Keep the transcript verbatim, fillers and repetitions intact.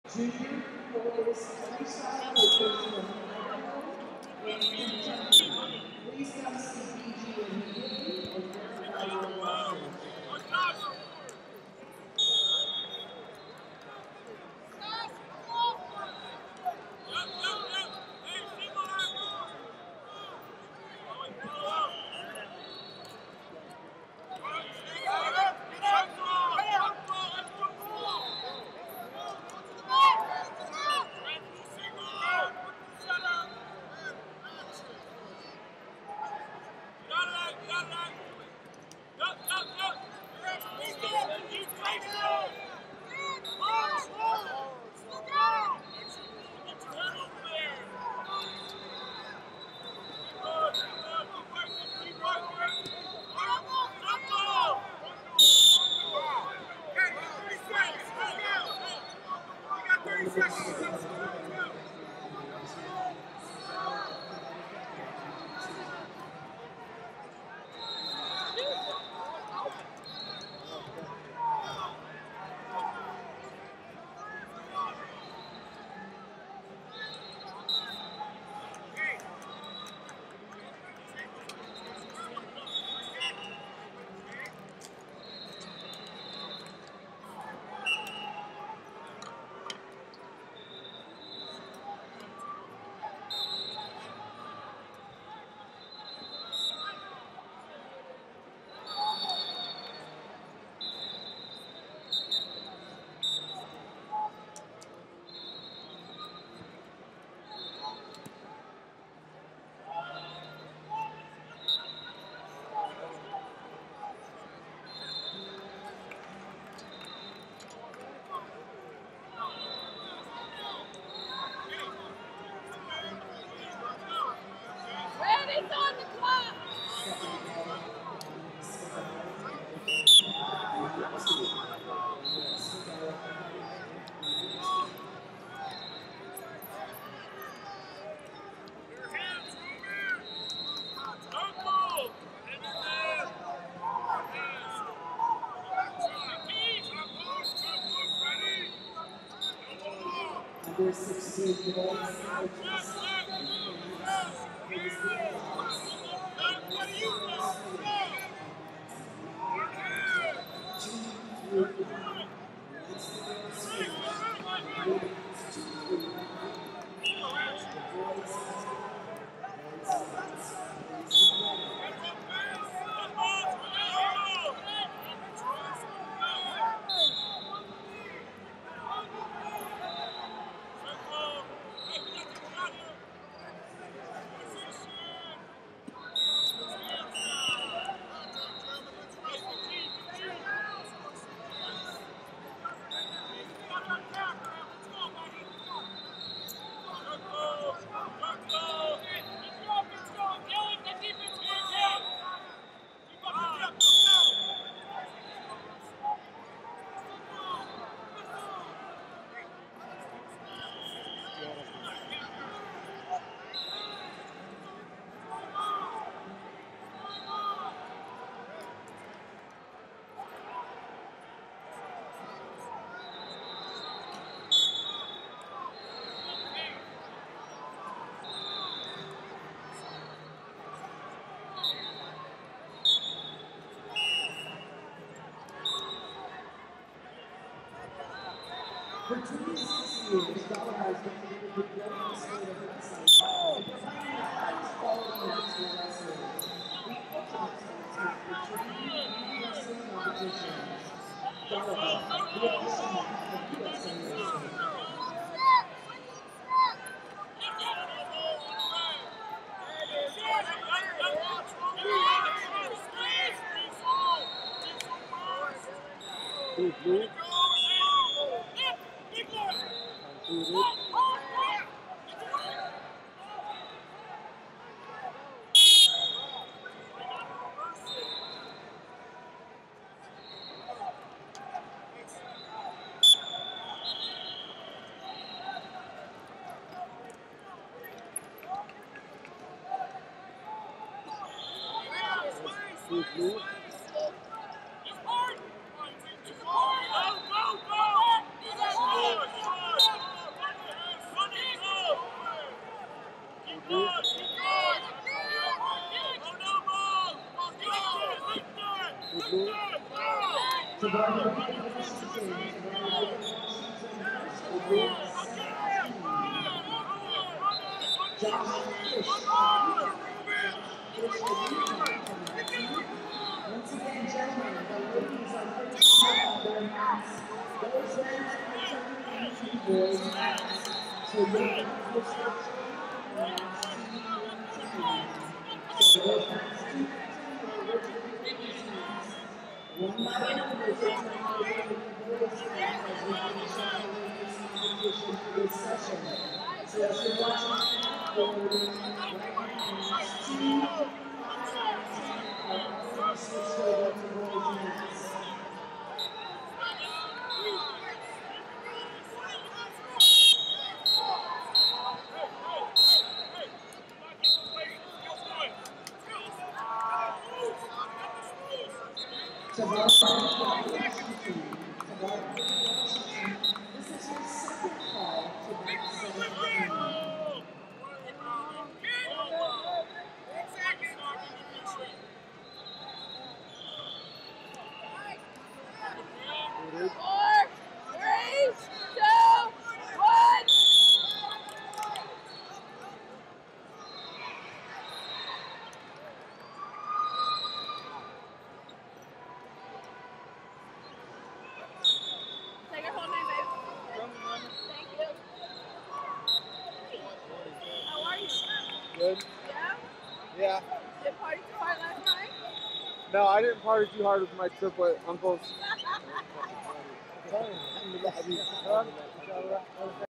Junior boys freestyle coaches from Idaho and Kentucky. Please come see B G immediately and verify your rosters. Number sixteen, boys. For twenty-six years, Dollar has dominated the global state of wrestling and providing the highest quality wrestling wrestlers. The ultimate sponsor for training and wrestling competitions. Dollar, the epitome of U S A wrestling. Mm-hmm. Mm-hmm. Go, go, go! Once again, gentlemen, the ladies are putting on their hats. Those hats are turning into boys' hats. So your hats will start showing and that's two one two. So those hats two one two are original ladies' hats. One by one, those are turning over to the boys' hats as we finish up the ladies' competition for this session. So as you're watching the board, right now it's two switched over to boys' hats. Tavares Washington. Tavares Washington. This is your second call to that seventeen. Four, three, two, one. Take it home, baby. Thank you. How are you? Good. Yeah? Yeah. Did you party too hard last night? No, I didn't party too hard with my triplet uncles.